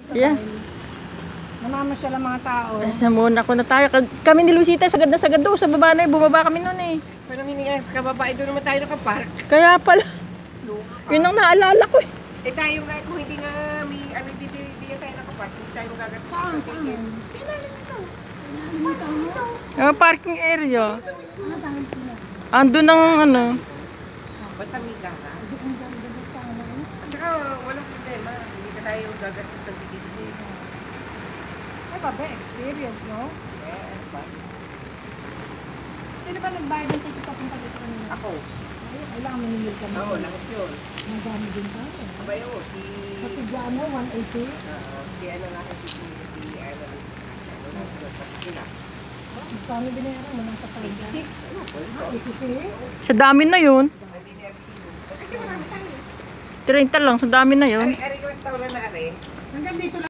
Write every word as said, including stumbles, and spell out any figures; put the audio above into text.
Yeah. Namamasyal ang mga tao. Nasa muna ko na tayo. Kami ni Lucita, sagad na sagad doon. Sa baba na eh. Bumaba kami noon eh. Pero hininga sa kababa, doon naman tayo nakapark. Kaya pala. Yun ang naalala ko eh. Eh tayo nga, kung hindi nga may ano, hindi, hindi, hindi tayo nakapark, hindi tayo magagastos sa ticket. Kailangan ito. Kailangan ito. Yung parking area. Ando ng ano. Basta may gara. At saka walang problema, hindi ka tayo gagastos sa ticket. Ay ba, experience, no? Eh, ano ba? Sino ba nagbayad ng ticket papunta dito kanina? Ako. Ay, kailangan maningil ka na. Oo, lahat yun. Madami din tayo. Abay, oo, si... Pati dyan mo, one eighty. Oo, si ano nga kasi si... Si ano, ano na, sila. Magkano binayaran mo nasa palengke? eighty-six, ano po? eighty-six? Sa dami na yun. Kasi marami tayo. treinta lang, sa dami na yun. Ari, ari, restaurant na ari. Hanggang dito lang.